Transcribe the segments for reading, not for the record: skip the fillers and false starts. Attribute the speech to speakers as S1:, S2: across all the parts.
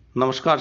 S1: नमस्कार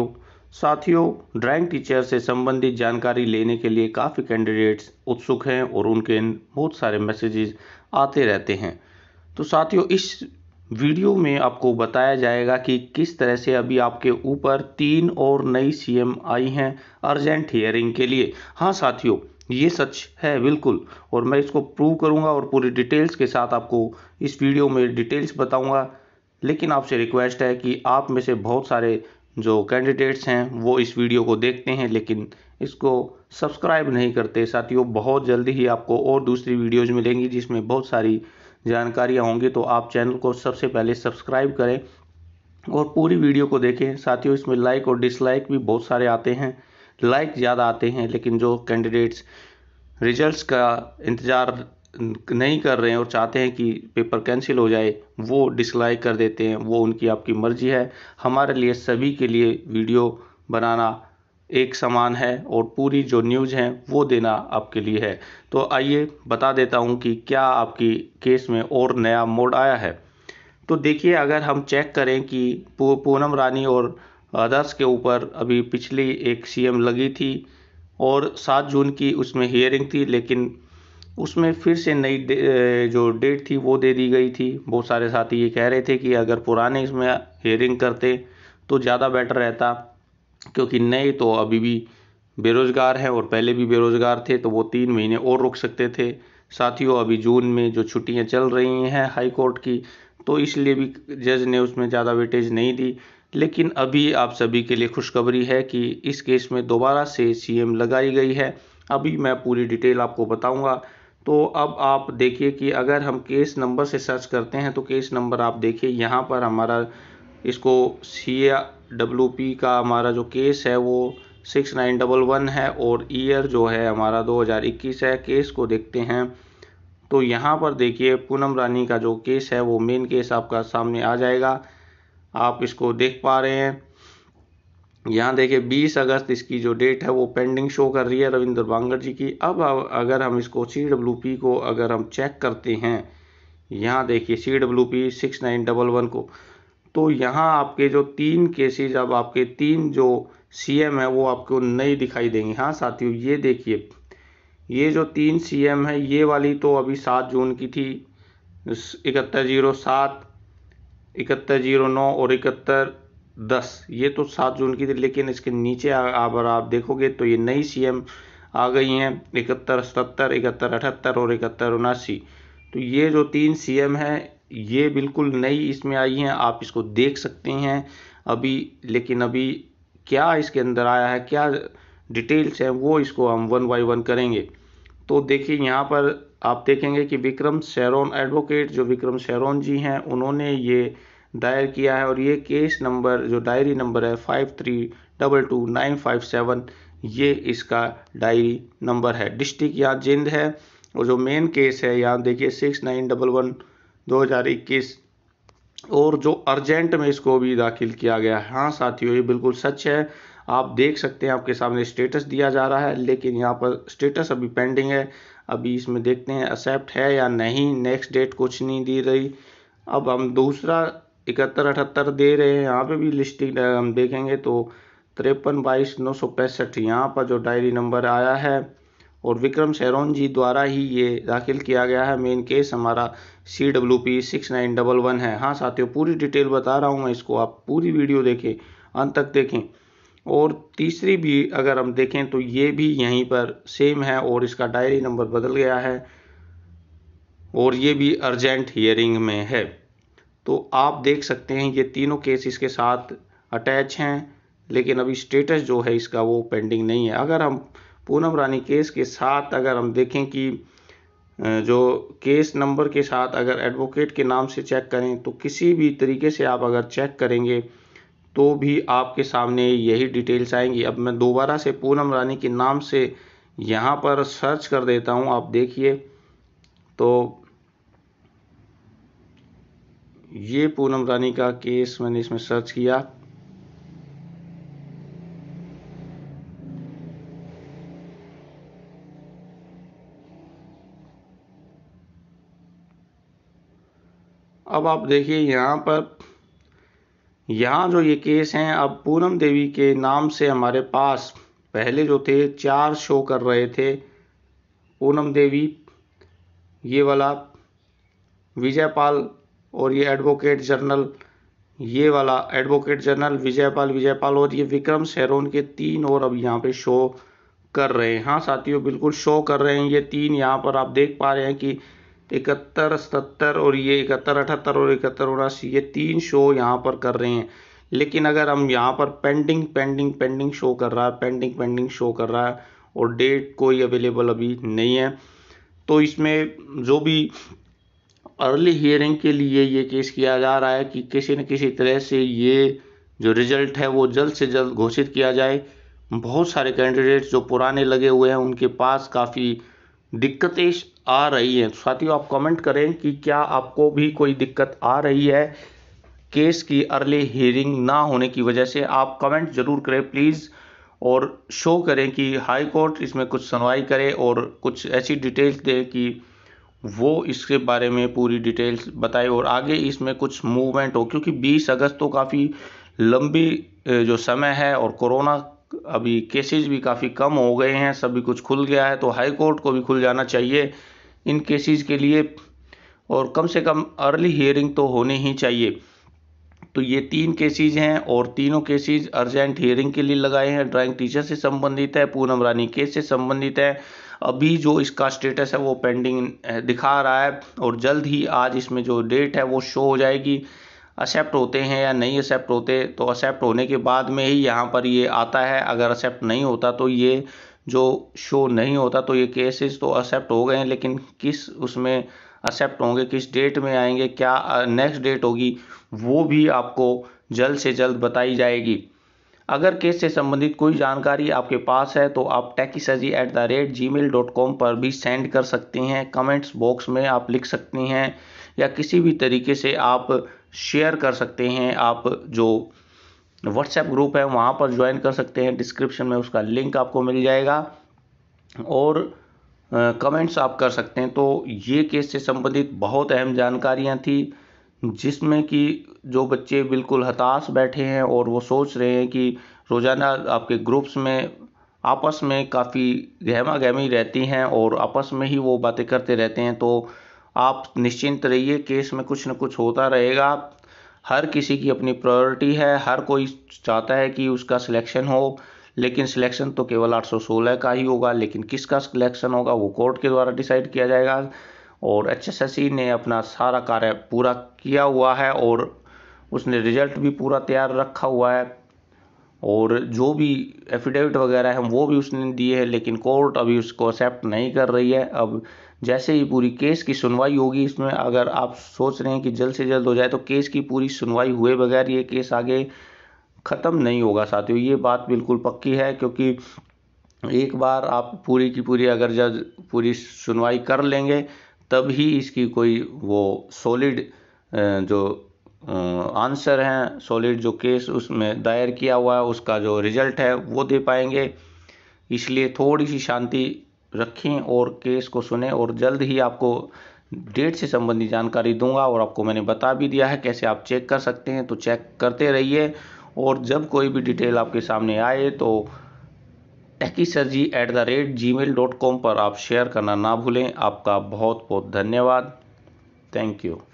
S1: साथियों drawing teacher से संबंधित जानकारी लेने के लिए काफ़ी कैंडिडेट्स उत्सुक हैं और उनके बहुत सारे मैसेजेस आते रहते हैं। तो साथियों, इस वीडियो में आपको बताया जाएगा कि किस तरह से अभी आपके ऊपर 3 और नई सीएम आई हैं अर्जेंट हियरिंग के लिए। हाँ साथियों, ये सच है बिल्कुल, और मैं इसको प्रूव करूंगा और पूरी डिटेल्स के साथ आपको इस वीडियो में डिटेल्स बताऊंगा। लेकिन आपसे रिक्वेस्ट है कि आप में से बहुत सारे जो कैंडिडेट्स हैं वो इस वीडियो को देखते हैं लेकिन इसको सब्सक्राइब नहीं करते। साथियों, बहुत जल्दी ही आपको और दूसरी वीडियोज़ मिलेंगी जिसमें बहुत सारी जानकारियाँ होंगी, तो आप चैनल को सबसे पहले सब्सक्राइब करें और पूरी वीडियो को देखें। साथियों, इसमें लाइक और डिसलाइक भी बहुत सारे आते हैं। लाइक ज़्यादा आते हैं लेकिन जो कैंडिडेट्स रिजल्ट्स का इंतज़ार नहीं कर रहे हैं और चाहते हैं कि पेपर कैंसिल हो जाए, वो डिसलाइक कर देते हैं। वो उनकी आपकी मर्जी है। हमारे लिए सभी के लिए वीडियो बनाना एक समान है और पूरी जो न्यूज़ है वो देना आपके लिए है। तो आइए बता देता हूँ कि क्या आपकी केस में और नया मोड़ आया है। तो देखिए, अगर हम चेक करें कि पूनम रानी और अदर्स के ऊपर अभी पिछली एक सीएम लगी थी और 7 जून की उसमें हियरिंग थी, लेकिन उसमें फिर से नई जो डेट थी वो दे दी गई थी। बहुत सारे साथी ये कह रहे थे कि अगर पुराने इसमें हियरिंग करते तो ज़्यादा बेटर रहता, क्योंकि नए तो अभी भी बेरोज़गार हैं और पहले भी बेरोज़गार थे, तो वो 3 महीने और रुक सकते थे। साथियों, अभी जून में जो छुट्टियां चल रही हैं हाई कोर्ट की, तो इसलिए भी जज ने उसमें ज़्यादा वेटेज नहीं दी। लेकिन अभी आप सभी के लिए खुशखबरी है कि इस केस में दोबारा से सीएम लगाई गई है। अभी मैं पूरी डिटेल आपको बताऊंगा। तो अब आप देखिए कि अगर हम केस नंबर से सर्च करते हैं तो केस नंबर आप देखिए यहाँ पर हमारा इसको CWP का हमारा जो केस है वो 6911 है और ईयर जो है हमारा 2021 है। केस को देखते हैं तो यहाँ पर देखिए पूनम रानी का जो केस है वो मेन केस आपका सामने आ जाएगा। आप इसको देख पा रहे हैं। यहाँ देखिए 20 अगस्त इसकी जो डेट है वो पेंडिंग शो कर रही है रविंद्र बांगर जी की। अब अगर हम इसको CWP को अगर हम चेक करते हैं, यहाँ देखिए CWP 6911 को, तो यहाँ आपके जो 3 केसेज, अब आपके 3 जो सीएम है वो आपको नई दिखाई देंगे। हाँ साथियों, ये देखिए, ये जो 3 सीएम है, ये वाली तो अभी 7 जून की थी, 7107, 7109 और 7110, ये तो 7 जून की थी। लेकिन इसके नीचे अगर आप देखोगे तो ये नई सीएम आ गई हैं, 7177, 7178 और 7179। तो ये जो 3 सीएम हैं ये बिल्कुल नई इसमें आई हैं, आप इसको देख सकते हैं अभी। लेकिन अभी क्या इसके अंदर आया है, क्या डिटेल्स हैं, वो इसको हम वन बाय वन करेंगे। तो देखिए, यहाँ पर आप देखेंगे कि विक्रम शेरोन एडवोकेट, जो विक्रम शेरोन जी हैं, उन्होंने ये दायर किया है और ये केस नंबर जो डायरी नंबर है 53222957, ये इसका डायरी नंबर है। डिस्ट्रिक्ट यहाँ जिंद है और जो मेन केस है यहाँ देखिए 6911 2021, और जो अर्जेंट में इसको भी दाखिल किया गया है। हाँ साथियों, ये बिल्कुल सच है। आप देख सकते हैं, आपके सामने स्टेटस दिया जा रहा है, लेकिन यहाँ पर स्टेटस अभी पेंडिंग है। अभी इसमें देखते हैं एक्सेप्ट है या नहीं। नेक्स्ट डेट कुछ नहीं दी रही। अब हम दूसरा 7178 दे रहे हैं, यहाँ पे भी लिस्टिंग हम देखेंगे तो 5322 965 यहाँ पर जो डायरी नंबर आया है और विक्रम शेरोन जी द्वारा ही ये दाखिल किया गया है। मेन केस हमारा CWP 6911 है। हाँ साथियों, पूरी डिटेल बता रहा हूँ मैं, इसको आप पूरी वीडियो देखें, अंत तक देखें। और तीसरी भी अगर हम देखें तो ये भी यहीं पर सेम है और इसका डायरी नंबर बदल गया है और ये भी अर्जेंट हियरिंग में है। तो आप देख सकते हैं ये तीनों केस इसके साथ अटैच हैं, लेकिन अभी स्टेटस जो है इसका वो पेंडिंग नहीं है। अगर हम पूनम रानी केस के साथ अगर हम देखें कि जो केस नंबर के साथ अगर एडवोकेट के नाम से चेक करें तो किसी भी तरीके से आप अगर चेक करेंगे तो भी आपके सामने यही डिटेल्स आएंगी। अब मैं दोबारा से पूनम रानी के नाम से यहाँ पर सर्च कर देता हूँ, आप देखिए। तो ये पूनम रानी का केस मैंने इसमें सर्च किया। अब आप देखिए यहाँ पर यहाँ जो ये केस हैं, अब पूनम देवी के नाम से हमारे पास पहले जो थे 4 शो कर रहे थे। पूनम देवी, ये वाला विजयपाल, और ये एडवोकेट जनरल, ये वाला एडवोकेट जनरल विजयपाल और ये विक्रम सेरोन के 3 और अब यहाँ पे शो कर रहे हैं। हाँ साथियों, बिल्कुल शो कर रहे हैं। ये 3 यहाँ पर आप देख पा रहे हैं कि 71, 77 और ये 71, 78 और 71, 79, ये 3 शो यहाँ पर कर रहे हैं। लेकिन अगर हम यहाँ पर पेंडिंग शो कर रहा है, पेंडिंग शो कर रहा है और डेट कोई अवेलेबल अभी नहीं है। तो इसमें जो भी अर्ली हियरिंग के लिए ये केस किया जा रहा है कि किसी न किसी तरह से ये जो रिजल्ट है वो जल्द से जल्द घोषित किया जाए। बहुत सारे कैंडिडेट्स जो पुराने लगे हुए हैं उनके पास काफ़ी दिक्कतें आ रही हैं। साथियों, आप कमेंट करें कि क्या आपको भी कोई दिक्कत आ रही है केस की अर्ली हियरिंग ना होने की वजह से। आप कमेंट जरूर करें प्लीज़, और शो करें कि हाई कोर्ट इसमें कुछ सुनवाई करे और कुछ ऐसी डिटेल्स दे कि वो इसके बारे में पूरी डिटेल्स बताए और आगे इसमें कुछ मूवमेंट हो। क्योंकि 20 अगस्त तो काफ़ी लंबी जो समय है और कोरोना अभी केसेस भी काफ़ी कम हो गए हैं, सभी कुछ खुल गया है, तो हाई कोर्ट को भी खुल जाना चाहिए इन केसेस के लिए, और कम से कम अर्ली हियरिंग तो होनी ही चाहिए। तो ये 3 केसेस हैं और तीनों केसेस अर्जेंट हियरिंग के लिए लगाए हैं। ड्राइंग टीचर से संबंधित है, पूनम रानी केस से संबंधित है। अभी जो इसका स्टेटस है वो पेंडिंग दिखा रहा है और जल्द ही आज इसमें जो डेट है वो शो हो जाएगी। एक्सेप्ट होते हैं या नहीं एक्सेप्ट होते, तो एक्सेप्ट होने के बाद में ही यहाँ पर ये आता है। अगर एक्सेप्ट नहीं होता तो ये जो शो नहीं होता, तो ये केसेस तो एक्सेप्ट हो गए हैं, लेकिन किस उसमें एक्सेप्ट होंगे, किस डेट में आएंगे, क्या नेक्स्ट डेट होगी, वो भी आपको जल्द से जल्द बताई जाएगी। अगर केस से संबंधित कोई जानकारी आपके पास है तो आप techiesaji@gmail.com पर भी सेंड कर सकते हैं। कमेंट्स बॉक्स में आप लिख सकते हैं या किसी भी तरीके से आप शेयर कर सकते हैं। आप जो व्हाट्सएप ग्रुप है वहाँ पर ज्वाइन कर सकते हैं, डिस्क्रिप्शन में उसका लिंक आपको मिल जाएगा, और कमेंट्स आप कर सकते हैं। तो ये केस से संबंधित बहुत अहम जानकारियाँ थी, जिसमें कि जो बच्चे बिल्कुल हताश बैठे हैं और वो सोच रहे हैं कि रोज़ाना आपके ग्रुप्स में आपस में काफ़ी गहमा गहमी रहती हैं और आपस में ही वो बातें करते रहते हैं। तो आप निश्चिंत रहिए, केस में कुछ न कुछ होता रहेगा। हर किसी की अपनी प्रायोरिटी है, हर कोई चाहता है कि उसका सिलेक्शन हो, लेकिन सिलेक्शन तो केवल 816 का ही होगा, लेकिन किसका सिलेक्शन होगा वो कोर्ट के द्वारा डिसाइड किया जाएगा। और HSSC ने अपना सारा कार्य पूरा किया हुआ है और उसने रिजल्ट भी पूरा तैयार रखा हुआ है, और जो भी एफिडेविट वगैरह हैं वो भी उसने दिए हैं, लेकिन कोर्ट अभी उसको एक्सेप्ट नहीं कर रही है। अब जैसे ही पूरी केस की सुनवाई होगी, इसमें अगर आप सोच रहे हैं कि जल्द से जल्द हो जाए, तो केस की पूरी सुनवाई हुए बगैर ये केस आगे ख़त्म नहीं होगा साथियों, ये बात बिल्कुल पक्की है। क्योंकि एक बार आप पूरी की पूरी अगर जज पूरी सुनवाई कर लेंगे, तब ही इसकी कोई वो सॉलिड जो आंसर हैं, सॉलिड जो केस उसमें दायर किया हुआ है उसका जो रिजल्ट है वो दे पाएंगे। इसलिए थोड़ी सी शांति रखें और केस को सुने, और जल्द ही आपको डेट से संबंधित जानकारी दूंगा। और आपको मैंने बता भी दिया है कैसे आप चेक कर सकते हैं, तो चेक करते रहिए। और जब कोई भी डिटेल आपके सामने आए तो techiesaji@gmail.com पर आप शेयर करना ना भूलें। आपका बहुत बहुत धन्यवाद। Thank you.